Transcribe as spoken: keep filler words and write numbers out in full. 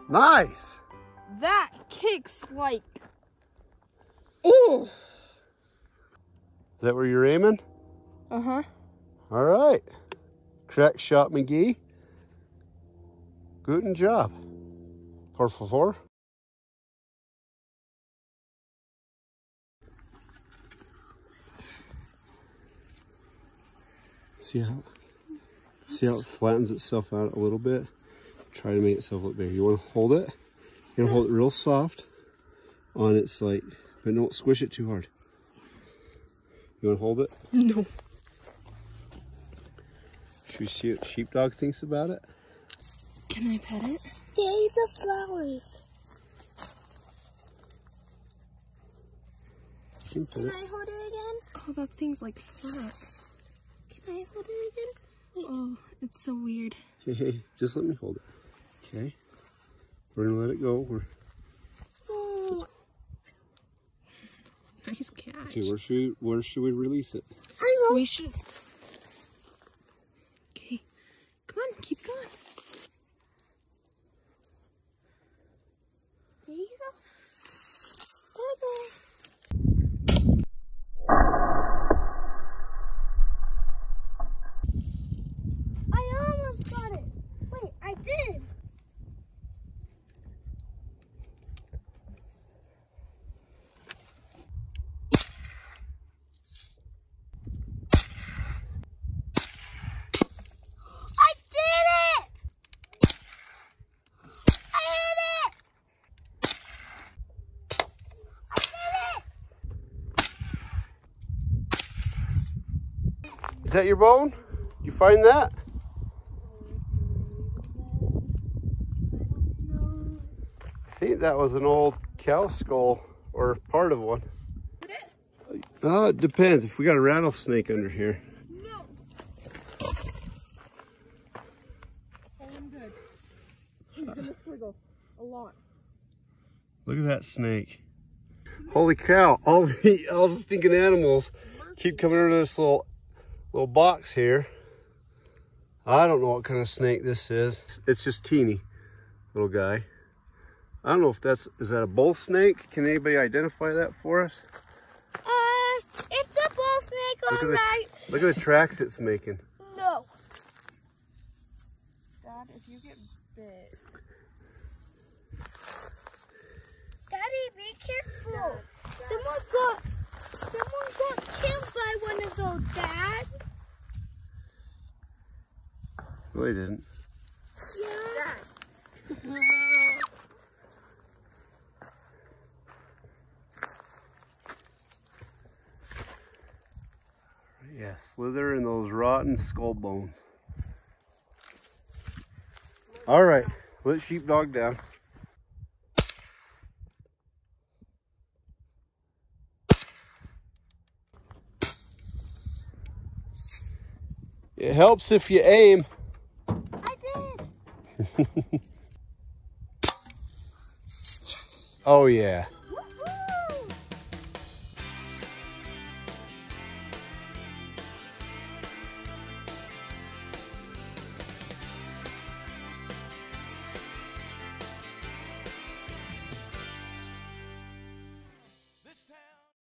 Nice. That kicks like. Ooh. Is that where you're aiming? Uh-huh. All right. Crack shot McGee. Guten job. Por favor. See how, see how it flattens itself out a little bit? Try to make itself look bigger. You want to hold it. You want to hold it real soft on its like, but don't squish it too hard. You want to hold it? No. Should we see what Sheepdog thinks about it? Can I pet it? There's the flowers. You can pet Can it. I hold it again? Oh, that thing's like flat. Can I hold it again? Wait. Oh, it's so weird. Hey, hey, just let me hold it. Okay. We're gonna let it go. We're, Oh, Nice catch. okay, where should we where should we release it? I know. We should. Okay. Come on, keep going. There you go. Bye-bye. I almost got it. Wait, I did. I did it! I hit it! I did it! Is that your bone? You find that? I think that was an old cow skull or part of one. Uh, it depends. If we got a rattlesnake under here. No. I'm good. He's gonna squiggle a lot. Look at that snake. Holy cow. All the all the stinking animals keep coming under this little little box here. I don't know what kind of snake this is. It's just teeny little guy. I don't know if that's, is that a bull snake? Can anybody identify that for us? Uh, it's a bull snake, Look at all the, right. look at the tracks it's making. No. Dad, if you get bit. Daddy, be careful. Someone got, someone got killed by one of those, Dad. No, they didn't. Yeah. Yeah, slither in those rotten skull bones. All right, let Sheepdog down. It helps if you aim. I did. Oh yeah.